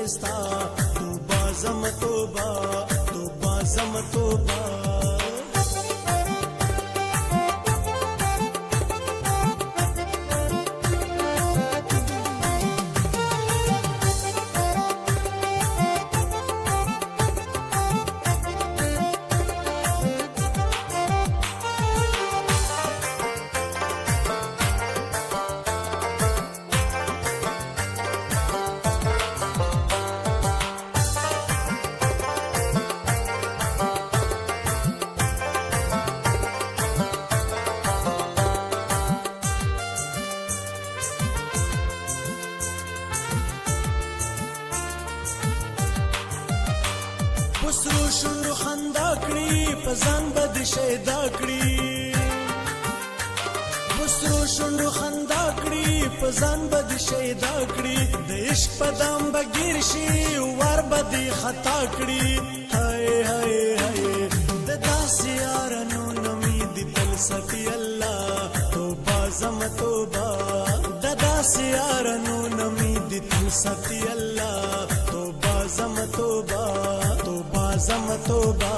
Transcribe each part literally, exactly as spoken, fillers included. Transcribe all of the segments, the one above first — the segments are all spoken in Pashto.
خستا توبه زم توبه توبه زم توبه پسرو شونډو خندا کړي په ځان به دې شیدا کړي پسرو شونډو خندا کړي په ځان به دې شیدا کړي د عشق په دام به ګیر شي وار به دې خطا کړي هاي هاي هاي د داسې یارانو نمې دې تل ساتي الله توبه زم توبه د داسې یارانو نمې دې تل ساتي الله توبه زم توبه زم توبه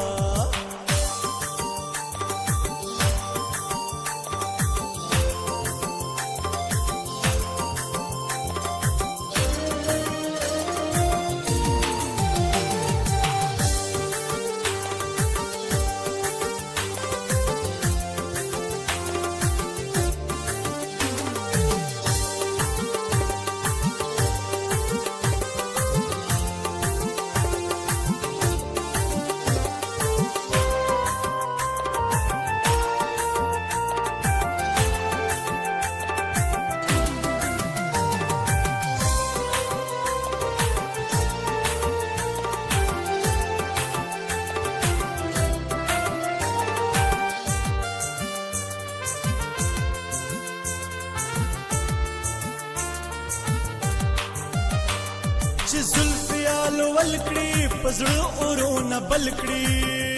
چې زلفیال ولکړي پزړه اورونه بل کړي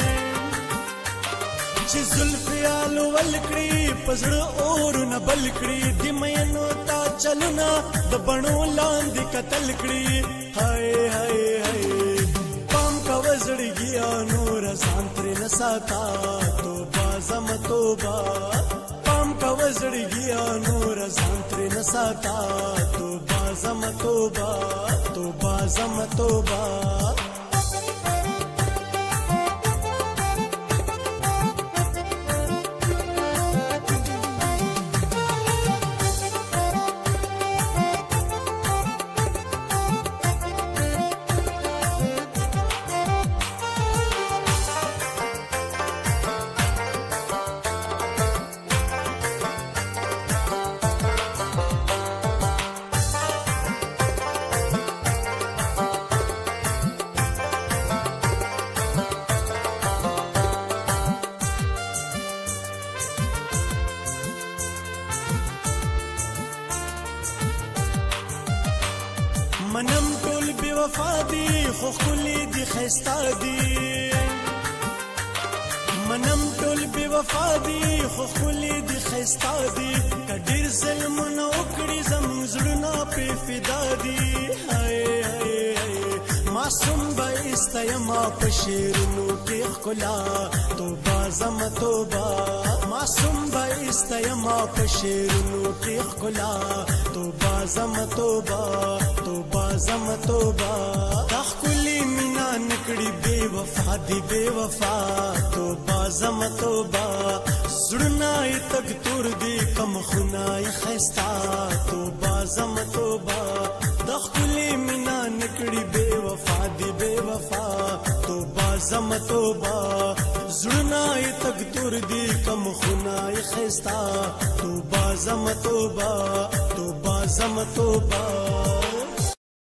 چې زلفیال ولکړي پزړه اورونه بل کړي د مینو تا چلونه د بڼو لاندې قتل کړي هاي هاي هاي پام کا وزړګیا نور ځان ترې نه ساتا توبه زم توبه پام کا وزړګیا نور ځان ترې نه ساتا توبه زم توبه توبه زم توبه منم ټول بے وفا دي خو خولي دي خستا دي منم ټول بے وفا دي خو خولي دي خستا دي کډیر ظلم نو کړی زم زړونه په فدا دي هاي هاي هاي معصوم به استیما په شیرونو کې خلا توبه زم توبه معصوم به استیما په شیرونو کې خلا توبه زم توبه توبه زم توبه تخلی مینا نکړي بے وفا دی بے وفا توبه زم توبه زړونه تک تور دی کم خنای خستا توبه زم توبه تخلی مینا نکړي بے وفا دی بے وفا توبه زم توبه زړونه تک تور دی کم خنای خستا توبه زم توبه توبه زم توبه